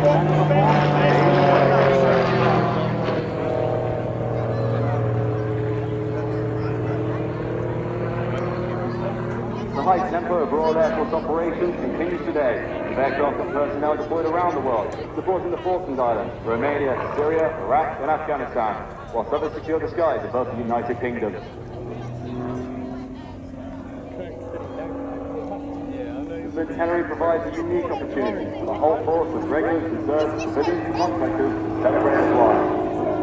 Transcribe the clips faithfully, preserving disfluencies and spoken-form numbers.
The high tempo of Royal Air Force operations continues today, with aircraft and personnel deployed around the world, supporting the Falkland Islands, Romania, Syria, Iraq and Afghanistan, whilst others secure the skies above the United Kingdom. The centenary provides a unique opportunity for the whole force of regulars, reserves, civilians and contractors to celebrate its life.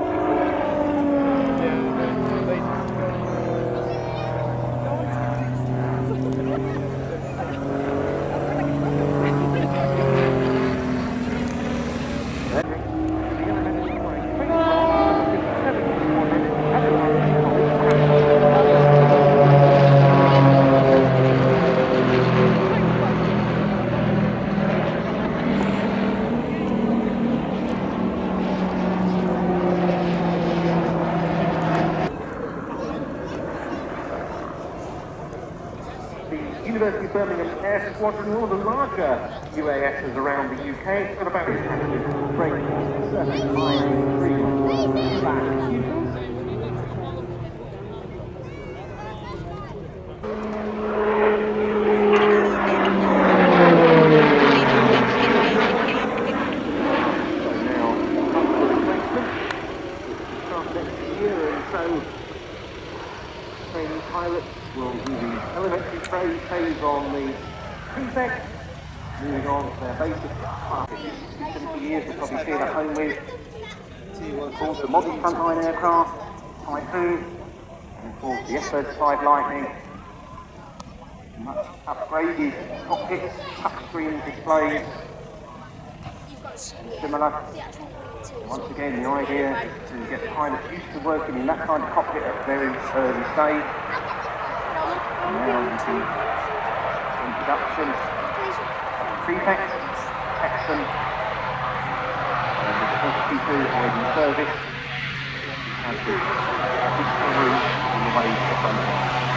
University of Birmingham Air Squadron, one of the larger U A Ss around the U K. It's got about great seven nine three back. Pilots will do the elementary trade phase on the Prefect, moving on to their basic classes. seventy years we'll probably feel at home with. Of course, the modern frontline aircraft, Typhoon, and of course the F thirty-five Lightning. Much upgraded cockpits, touchscreen displays, similar. Once again, the idea is to get pilots used to working in that kind of cockpit at a very early stage. And now you see introduction of Prefect, Texan, and the forty-two already in service, and the discovery on the way to the front.